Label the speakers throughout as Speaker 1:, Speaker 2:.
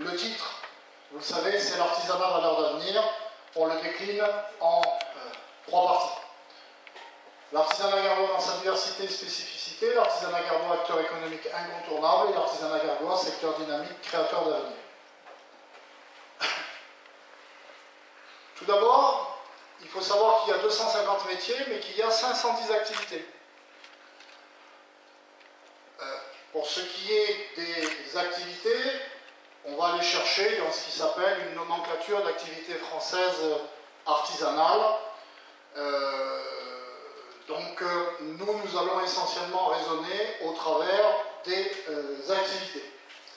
Speaker 1: Le titre, vous le savez, c'est l'artisanat valeur d'avenir. On le décline en trois parties. L'artisanat gardois dans sa diversité et spécificité, l'artisanat gardois acteur économique incontournable et l'artisanat gardois secteur dynamique créateur d'avenir. Tout d'abord, il faut savoir qu'il y a 250 métiers, mais qu'il y a 510 activités. Pour ce qui est des activités, on va aller chercher dans ce qui s'appelle une nomenclature d'activités françaises artisanales. Nous allons essentiellement raisonner au travers des activités.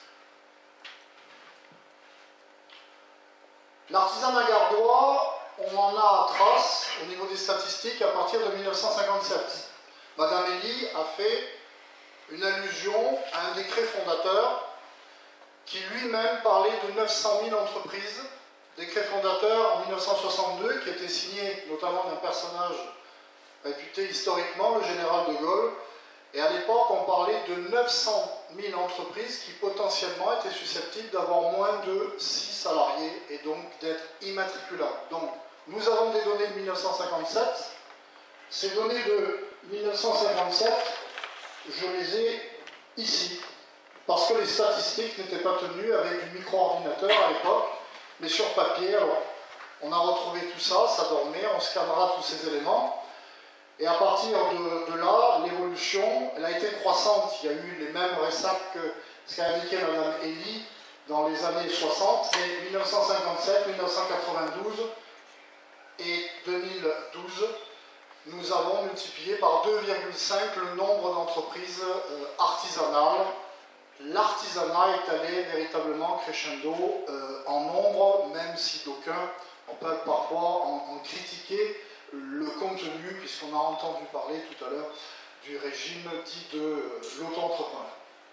Speaker 1: L'artisanat gardois, on en a trace au niveau des statistiques à partir de 1957. Madame Elie a fait une allusion à un décret fondateur qui lui-même parlait de 900 000 entreprises, décret fondateur en 1962 qui était signé notamment d'un personnage réputé historiquement, le général de Gaulle, et à l'époque on parlait de 900 000 entreprises qui potentiellement étaient susceptibles d'avoir moins de 6 salariés et donc d'être immatriculables. Donc nous avons des données de 1957, ces données de 1957, je les ai ici, parce que les statistiques n'étaient pas tenues avec du micro-ordinateur à l'époque, mais sur papier. Alors, on a retrouvé tout ça, ça dormait, on scannera tous ces éléments. Et à partir de là, l'évolution, elle a été croissante. Il y a eu les mêmes résacs que ce qu'a indiqué Mme Elie dans les années 60, mais 1957, 1992 et 2012, nous avons multiplié par 2,5 le nombre d'entreprises artisanales. L'artisanat est allé véritablement crescendo en nombre, même si d'aucuns on peut parfois en critiquer le contenu, puisqu'on a entendu parler tout à l'heure du régime dit de l'auto-entrepreneur.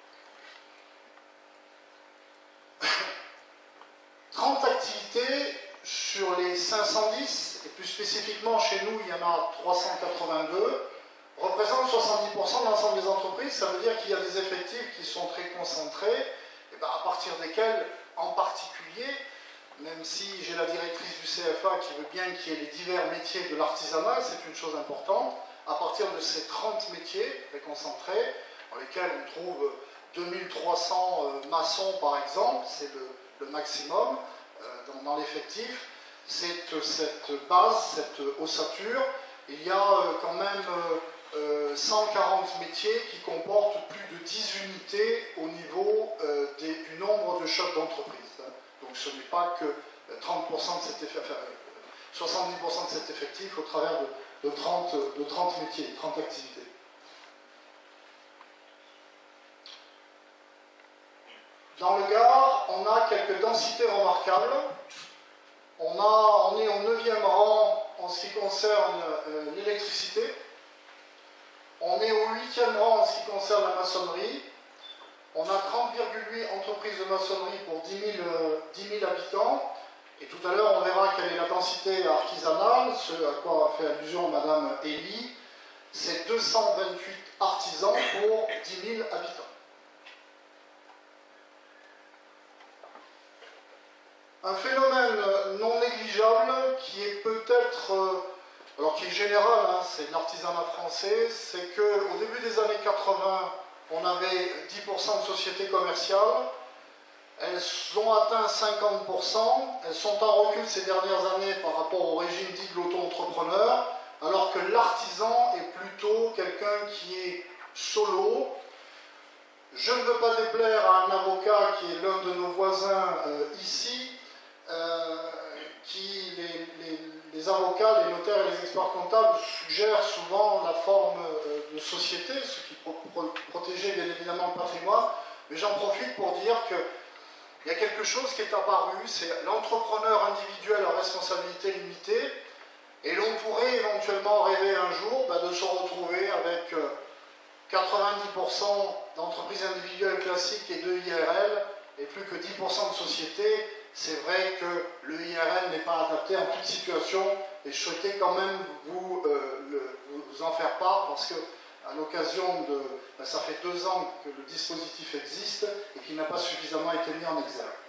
Speaker 1: 30 activités sur les 510, et plus spécifiquement chez nous, il y en a 382, représentent 70% de l'ensemble des entreprises. Ça veut dire qu'il y a des effectifs qui sont très concentrés, et bien à partir desquels, en particulier, même si j'ai la directrice du CFA qui veut bien qu'il y ait les divers métiers de l'artisanat, c'est une chose importante, à partir de ces 30 métiers très concentrés, dans lesquels on trouve 2300 maçons par exemple, c'est le maximum dans l'effectif, cette base, cette ossature, il y a quand même 140 métiers qui comportent plus de 10 unités au niveau du nombre de chefs d'entreprise. Donc ce n'est pas que 30% de cet effectif, 70% de cet effectif au travers de 30 métiers, 30 activités. Dans le Gard, on a quelques densités remarquables. On est au 9e rang en ce qui concerne l'électricité. On est au 8e rang en ce qui concerne la maçonnerie. On a 30,8 entreprises de maçonnerie pour 10 000 habitants. Et tout à l'heure, on verra quelle est la densité artisanale, ce à quoi a fait allusion Mme Elie. C'est 228 artisans pour 10 000 habitants. Un phénomène non négligeable qui est peut-être, alors qui est général, hein, c'est l'artisanat français, c'est qu'au début des années 80, on avait 10% de sociétés commerciales, elles ont atteint 50%, elles sont en recul ces dernières années par rapport au régime dit de l'auto-entrepreneur, alors que l'artisan est plutôt quelqu'un qui est solo. Je ne veux pas déplaire à un avocat qui est l'un de nos voisins ici, qui les avocats, les notaires et les experts comptables suggèrent souvent la forme de société, ce qui protégeait bien évidemment le patrimoine, mais j'en profite pour dire qu'il y a quelque chose qui est apparu, c'est l'entrepreneur individuel à responsabilité limitée, et l'on pourrait éventuellement rêver un jour de se retrouver avec 90% d'entreprises individuelles classiques et de IRL, et plus que 10% de sociétés. C'est vrai que le IRL n'est pas adapté en toute situation, et je souhaitais quand même vous en faire part, parce que à l'occasion de... ça fait 2 ans que le dispositif existe, et qu'il n'a pas suffisamment été mis en exergue.